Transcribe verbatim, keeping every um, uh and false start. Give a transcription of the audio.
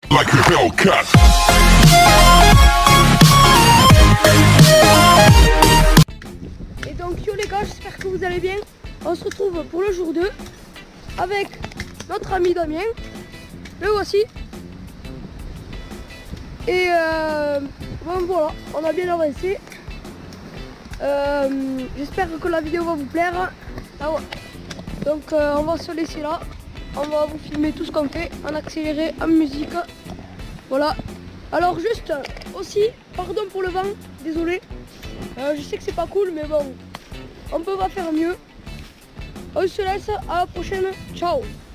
Like a Hellcat. Et donc yo les gars, j'espère que vous allez bien. On se retrouve pour le jour deux avec notre ami Damien. Le voici. Et euh, bon, voilà, on a bien avancé. Euh, j'espère que la vidéo va vous plaire. Ah ouais. Donc euh, on va se laisser là. On va vous filmer tout ce qu'on fait en accéléré, en musique. Voilà. Alors juste aussi, pardon pour le vent, désolé. Euh, je sais que c'est pas cool, mais bon, on peut pas faire mieux. On se laisse, à la prochaine. Ciao.